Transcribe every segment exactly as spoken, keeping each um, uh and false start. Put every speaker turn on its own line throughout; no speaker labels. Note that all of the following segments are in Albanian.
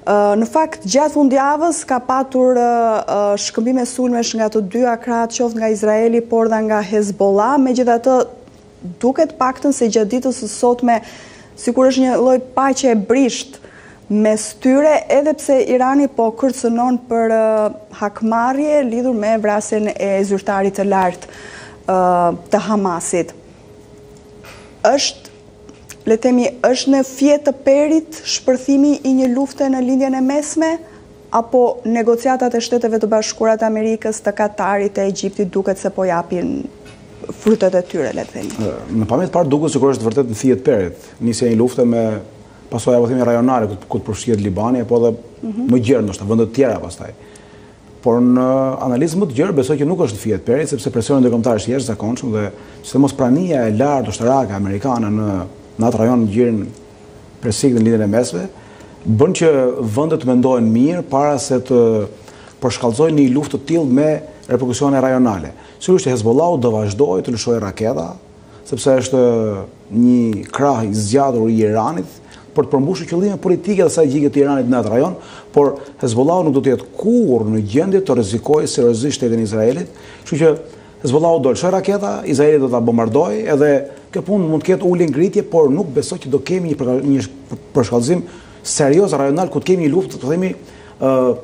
Në fakt, gjatë fundjavës ka patur shkëmbime sulmesh nga të dyja krahët, qoftë nga Izraeli, por dhe nga Hezbollah. Megjithatë, duket paktën se gjatë ditës së sotme, sikur është një lloj paqe e brisht mes tyre, edhe pse Irani po kërcënon për hakmarrje lidhur me vrasjen e zyrtarit të lartë të Hamasit. Është le themi, është në fije të perit shpërthimi i një lufte në lindjen e mesme, apo negociatat e Shteteve të Bashkuara të Amerikës, të Katarit, të Egjiptit duket se po japin frutet e tyre, le të themi?
Në pamjet parë duket sikur është vërtet në fije të perit. Nisja një lufte me pasojë apo themi rajonale ku të përfshihet Libani apo edhe më gjerë ndoshta vende të tjera pastaj. Por në analizë më të gjerë besoj që nuk është në fije të perit, sepse presioni ndërkombëtar është i jashtëzakonshëm dhe sidomos prania e lartë ushtarake amerikane në në atë rajon gjirin Persik në lindjen e mesme, bën që vendet të mendojnë mirë para se të përshkallëzojnë një luftë të tillë me reperkusione rajonale. Sigurisht që Hezbollahu do vazhdojë të lëshojë raketa, sepse është një krah i zgjatur i Iranit për të përmbushur qëllime politike dhe strategjike të Iranit në atë rajon, por Hezbollahu nuk do të jetë kurrë në gjendje të rrezikojë seriozisht shtetin e Izraelit, kështu që Hezbollahu do lëshojë raketa, Izraeli do ta bombardojë, edhe kjo punë mund të ketë ulje ngritje, por nuk besoj që do kemi një, një përshkallëzim serioz rajonal ku të kemi një luftë, të themi, uh,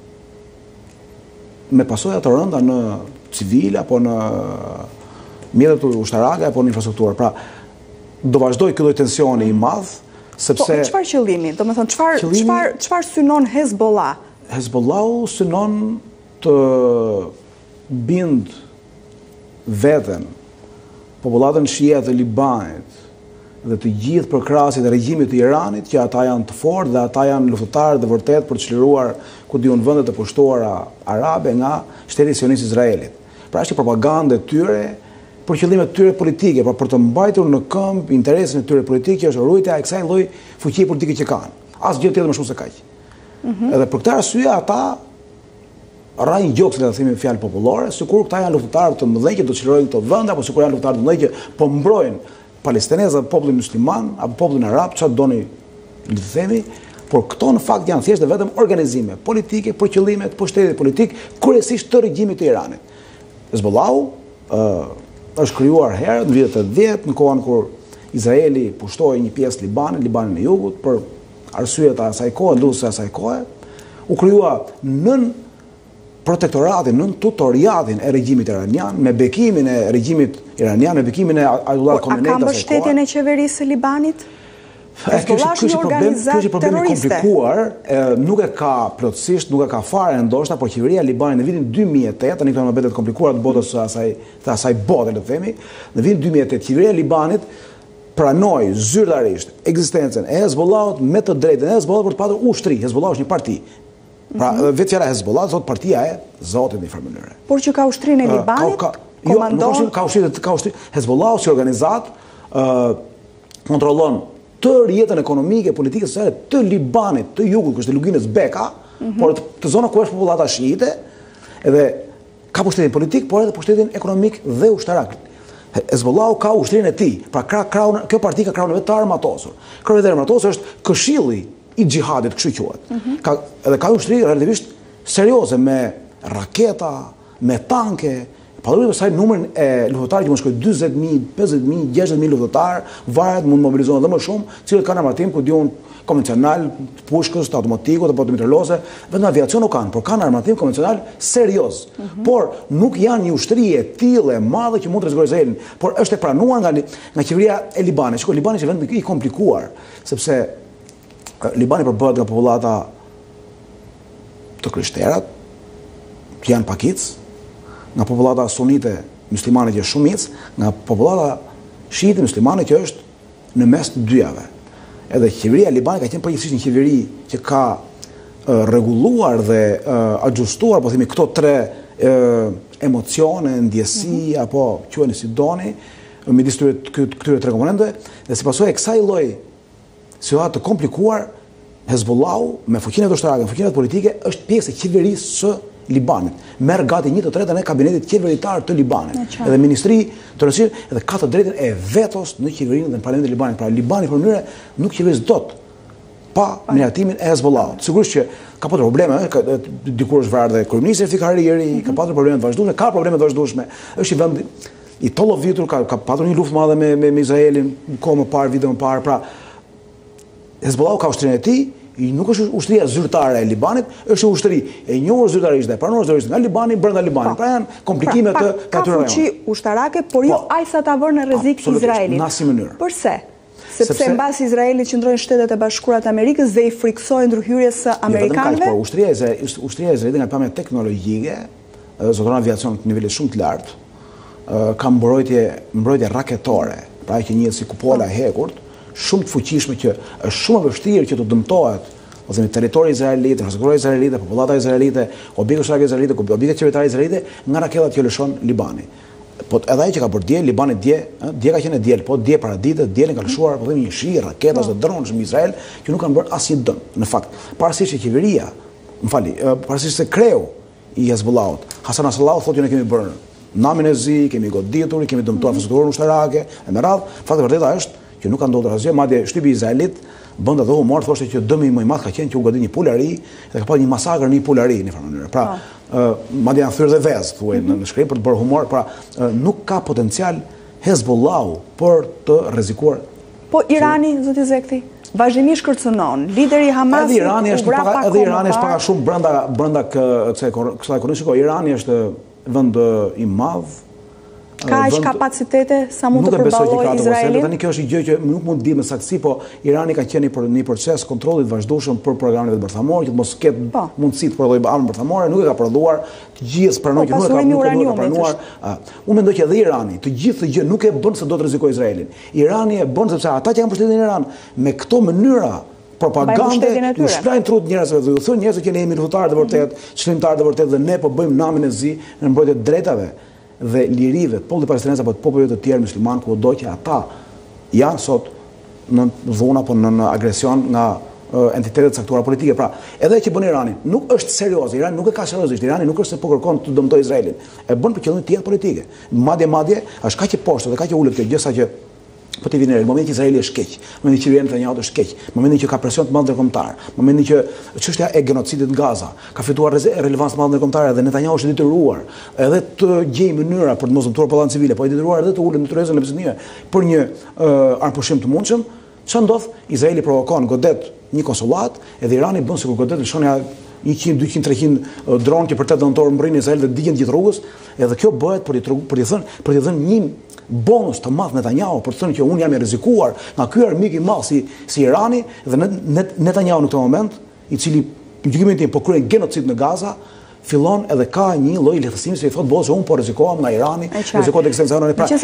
me pasoja të rënda në civile apo në mjetet ushtarake apo në infrastrukturë. Pra, do vazhdoj ky lloj tensioni i madh, sepse
po, çfarë qëllimi? Do të thonë, çfarë qëllimi... çfarë çfarë synon Hezbollah?
Hezbollahu synon të bind veten popullatën shia të Libanit dhe të gjithë përkrasit e regjimit të Iranit, që ata janë të fortë dhe ata janë luftëtarë dhe vërtet për të çliruar ku diun vendet e pushtuara arabe nga shteti sionist Izraelit. Pra është propagandë e tyre për qëllime të tyre politike, pra për të mbajtur në këmbë interesin e tyre politike, që është rujtja e kësaj lloji fuqie politike që kanë. Asgjë tjetër më shumë se kaq. Mm-hmm. Edhe për këtë arsye ata rajnë gjokë, le të themi fjalë popullore, sikur këta janë luftëtarë të mëdhenj që do të çlirojnë këto vende, apo sikur janë luftëtarë të mëdhenj që po mbrojnë palestinezët, popullin musliman apo popullin arab, çfarë doni le të themi, por këto në fakt janë thjesht vetëm organizime politike për qëllime të pushtetit politik, kryesisht të regjimit të Iranit. Hezbollahu uh, është krijuar herë në vitet e dhjetë, në kohën kur Izraeli pushtoi një pjesë Libanit, Libanin e Jugut, për arsyet e asaj kohe, luftës së asaj kohe, u krijua nën protektoratin, nën tutoriatin e regjimit iranian, me bekimin e regjimit iranian, me bekimin e Ayatollah Khomeini.
A ka mbështetjen e qeverisë së Libanit? Hezbollah është një organizatë terroriste. Komplikuar,
nuk e ka plotësisht, nuk e ka fare ndoshta, por qeveria e Libanit në vitin dy mijë e tetë, tani këto janë momente të komplikuara të botës së asaj, të asaj bote, le të themi, në vitin dy mijë e tetë qeveria e Libanit pranoi zyrtarisht ekzistencën e Hezbollahut me të drejtën e Hezbollahut për të patur ushtri. Hezbollahu është një parti. Pra, vetë fjala Hezbollah thot partia e Zotit në një farë mënyre.
Por që ka ushtrinë e Libanit,
ka, ka, komandon... Jo, nuk ka ushtrinë, ka ushtrinë. Hezbollahu si organizat uh, kontrollon tërë jetën ekonomike, politike, sociale të Libanit, të jugut, kështë të luginës Beka, mm -hmm. por të zona ku është popullata shiite, edhe ka pushtetin politik, por edhe pushtetin ekonomik dhe ushtarak. Hezbollahu ka ushtrinë e tij. Pra, ka kraun, kjo parti ka kraun vetë të armatosur. Kraun e armatosur është këshilli i xhihadit, kështu quhet. Mm -hmm. Ka edhe ka ushtri relativisht serioze me raketa, me tanke, pavarësisht për saj numrin e luftëtarëve që mund shkojë dyzet mijë, pesëdhjetë mijë, gjashtëdhjetë mijë luftëtar, varet mund mobilizohen edhe më shumë, cilët kanë armatim ku diun konvencional, pushkës, të automatikut apo të mitraillose, vetëm aviacion nuk kanë, por kanë armatim konvencional serioz. Mm -hmm. Por nuk janë një ushtri e tillë e madhe që mund të rrezikojë Izraelin, por është e pranuar nga nga qeveria e Libanit. Shikoj, Libani është vend i komplikuar, sepse Libani përbëhet nga popullata të krishterët, që janë pakic, nga popullata sunite muslimane që është shumic, nga popullata shiite muslimane që është në mes të dyjave. Edhe qeveria e Libanit ka qenë përgjithsisht një qeveri që ka uh, rregulluar dhe uh, ajustuar, po themi, këto tre uh, emocione, ndjesi, mm -hmm. apo quheni si doni, midis këtyre tre komponenteve, dhe si pasojë e kësaj lloji situatë të komplikuar, Hezbollahu me fuqinë ushtarake, me fuqinë politike, është pjesë e qeverisë së Libanit. Merr gati një të tretën e kabinetit qeveritar të Libanit. Edhe ministri të rëndësishme, edhe ka të drejtën e vetos në qeverinë dhe në parlamentin e Libanit. Pra Libani për mënyrë nuk qeveris dot pa miratimin e Hezbollahut. Sigurisht që ka patur probleme, dikur është vrarë dhe kryeministri Fikariri, ka patur probleme të vazhdueshme, ka probleme të vazhdueshme. Është i vend i tollovitur, ka, ka patur një luftë madhe me, me, me Izraelin, kohë më parë, vite më parë. Pra, Hezbollahu ka ushtrinë e tij, nuk është ushtria zyrtare e Libanit, është ushtri e njohur zyrtarisht dhe pranuar zyrtarisht nga Libani brenda Libanit. Pra janë komplikime të atyre.
Ka fuqi ushtarake, por jo aq sa ta vënë në rrezik Izraelin.
Në asnjë mënyrë.
Përse? Sepse mbas Izraelit qëndrojnë Shtetet e Bashkuara të Amerikës dhe i friksojnë ndërhyrjes së amerikanëve.
Po ushtria e ushtria e Izraelit nga pamja teknologjike, zotëron aviacion të nivelit shumë të lartë, ka mbrojtje mbrojtje raketore, pra që njihet si kupola e hekurt, shumë të fuqishme që është shumë e vështirë që të dëmtohet ose territori izraelit, infrastruktura izraelite, popullata izraelite, objekte ushtarake izraelite, objekte qeveritare izraelite nga raketat që lëshon Libani. Po edhe ai që ka bërë dje, Libani dje, dje ka qenë diel, po dje para ditës, dielën ka lëshuar po themi një shi raketash dhe dronesh në Izrael që nuk kanë bërë asnjë dëm. Në fakt, pavarësisht që qeveria, më fali, pavarësisht se kreu i Hezbollahut, Hasan Nasrallahu thotë që ne kemi bërë namin e zi, kemi goditur, kemi dëmtuar infrastrukturën ushtarake, e me radhë, fakti e vërtetë është që nuk ka ndodhur asgjë, madje shtypi i Izraelit bënda dhe humor, thoshte që dëmi më i madh ka qenë që u godit një pulari dhe ka pasur një masakër në një pulari në një mënyrë. Pra, madje janë thyrë dhe vezë, thuaj në shkrim për të bërë humor, pra nuk ka potencial Hezbollahu për të rrezikuar.
Po Irani, zoti Zekthi, vazhdimisht kërcënon. Lideri i Hamasit
edhe Irani është pak edhe Irani është pak shumë brenda brenda kësaj kësaj korrupsioni. Irani është vend i madh.
Ka aq kapacitete sa mund të përballojë Izraelin.
Tani kjo është një gjë që nuk mund të di me saktësi, po Irani ka qenë në një proces kontrolli të vazhdueshëm për programin e bërthamor, që të mos ketë mundësi të prodhojë armë bërthamore, nuk e ka prodhuar, të gjithë pranojnë që nuk e ka nuk e ka pranuar. Unë mendoj që edhe Irani, të gjithë gjë nuk e bën se do të rrezikojë Izraelin. Irani e bën sepse ata që kanë mbështetjen në Iran me këto mënyra propagande, ju shprajnë trut njerëzve dhe ju thonë njerëzve që ne jemi lutarë të vërtet, çlimtarë të vërtet dhe ne po bëjmë namin e zi në mbrojtje të drejtave dhe lirive të popullit palestinez apo të popujve të tjerë musliman kudo që ata janë sot në dhunë apo në agresion nga entitetet caktuara politike. Pra, edhe që bën Irani nuk është serioze. Irani nuk e ka seriozisht. Irani nuk është se po kërkon të dëmtojë Izraelin. E bën për qëllim të jetë politike. Madje madje është kaq e poshtë dhe kaq e ulët kjo gjë sa që po të vinë në momentin që Izraeli është keq, në momentin që vjen Netanyahu është keq, në momentin që ka presion të madh ndërkombëtar, në momentin që çështja e genocidit në Gaza ka fituar relevancë të madhe ndërkombëtare dhe Netanyahu është detyruar edhe të gjejë mënyra për të mos dëmtuar popullatën civile, po i detyruar edhe të ulën në tryezën e Palestinës për një uh, armpushim të mundshëm. Çfarë ndodh? Izraeli provokon, godet një konsullat, edhe Irani bën sikur godet lëshonja njëqind, dyqind, treqind dronë që për të dëmtuar mbrin Izrael dhe digjen gjithë rrugës, edhe kjo bëhet për të për të thënë për të dhënë një bonus të madh Netanyahu për të thënë që unë jam i rrezikuar nga ky armik i madh si si Irani dhe Netanyahu në këtë moment, i cili në gjykimin tim po kryen genocid në Gaza, fillon edhe ka një lloj lehtësimi se i thotë bozë unë po rrezikohem nga Irani, rrezikohet ekstensioni.